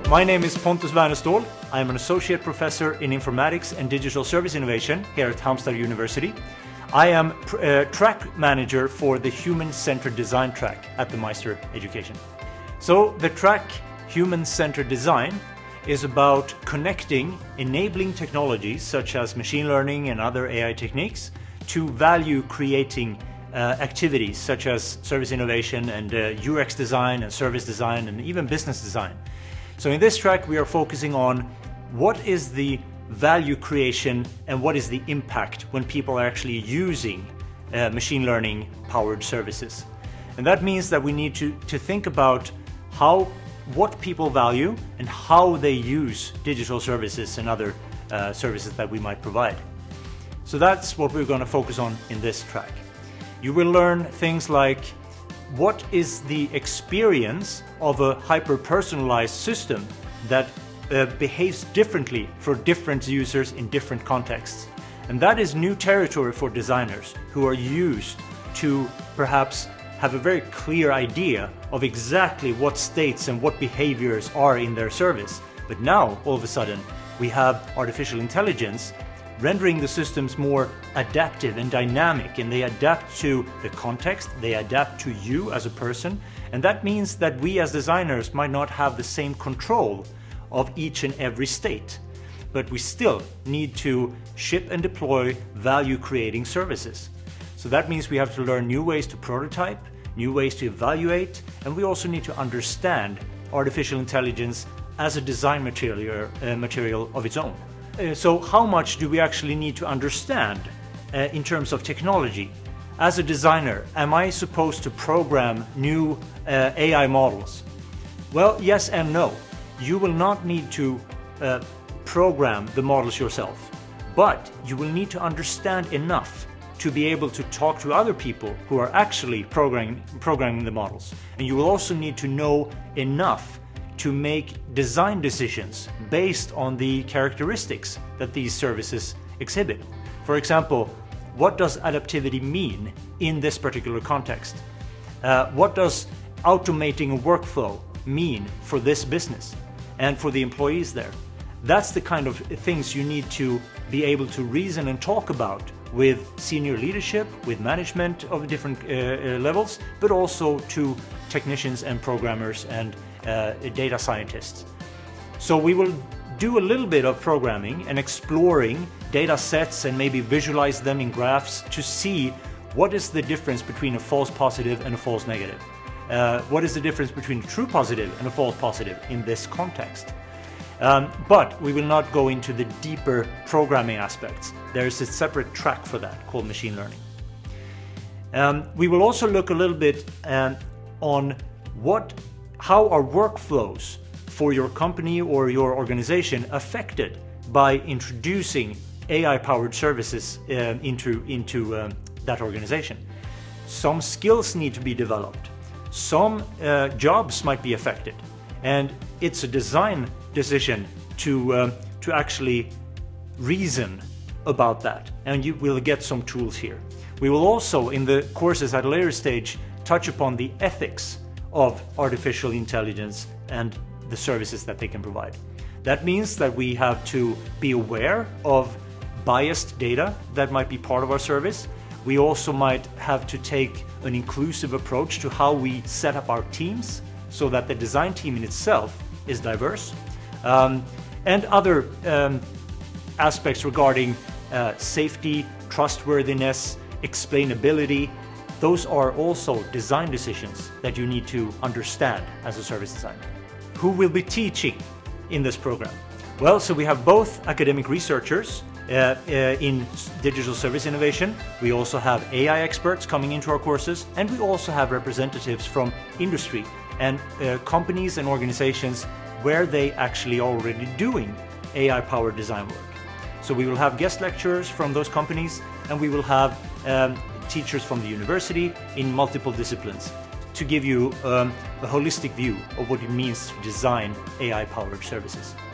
My name is Pontus Wernestål. I am an associate professor in informatics and digital service innovation here at Halmstad University. I am track manager for the human-centered design track at the MAISTR education. So the track human-centered design is about connecting enabling technologies such as machine learning and other AI techniques to value creating activities such as service innovation and UX design and service design and even business design. So in this track we are focusing on what is the value creation and what is the impact when people are actually using machine learning powered services. And that means that we need to think about what people value and how they use digital services and other services that we might provide. So that's what we're going to focus on in this track. You will learn things like what is the experience of a hyper-personalized system that behaves differently for different users in different contexts. And that is new territory for designers who are used to perhaps have a very clear idea of exactly what states and what behaviors are in their service. But now, all of a sudden, we have artificial intelligence rendering the systems more adaptive and dynamic, and they adapt to the context, they adapt to you as a person, and that means that we as designers might not have the same control of each and every state, but we still need to ship and deploy value-creating services. So that means we have to learn new ways to prototype, new ways to evaluate, and we also need to understand artificial intelligence as a design material of its own. So how much do we actually need to understand in terms of technology? As a designer, am I supposed to program new AI models? Well, yes and no. You will not need to program the models yourself, but you will need to understand enough to be able to talk to other people who are actually programming the models. And you will also need to know enough to make design decisions based on the characteristics that these services exhibit. For example, what does adaptivity mean in this particular context? What does automating a workflow mean for this business and for the employees there? That's the kind of things you need to be able to reason and talk about with senior leadership, with management of different levels, but also to technicians and programmers and data scientists. So we will do a little bit of programming and exploring data sets and maybe visualize them in graphs to see what is the difference between a false positive and a false negative. What is the difference between a true positive and a false positive in this context? But we will not go into the deeper programming aspects. There is a separate track for that called machine learning. We will also look a little bit on how are workflows for your company or your organization affected by introducing AI-powered services into that organization. Some skills need to be developed. Some jobs might be affected, and it's a design decision to actually reason about that, and you will get some tools here. We will also, in the courses at a later stage, touch upon the ethics of artificial intelligence and the services that they can provide. That means that we have to be aware of biased data that might be part of our service. We also might have to take an inclusive approach to how we set up our teams so that the design team in itself is diverse. And other aspects regarding safety, trustworthiness, explainability. Those are also design decisions that you need to understand as a service designer. Who will be teaching in this program? Well, so we have both academic researchers in digital service innovation. We also have AI experts coming into our courses, and we also have representatives from industry and companies and organizations where they actually are already doing AI-powered design work. So we will have guest lecturers from those companies, and we will have teachers from the university in multiple disciplines to give you a holistic view of what it means to design AI-powered services.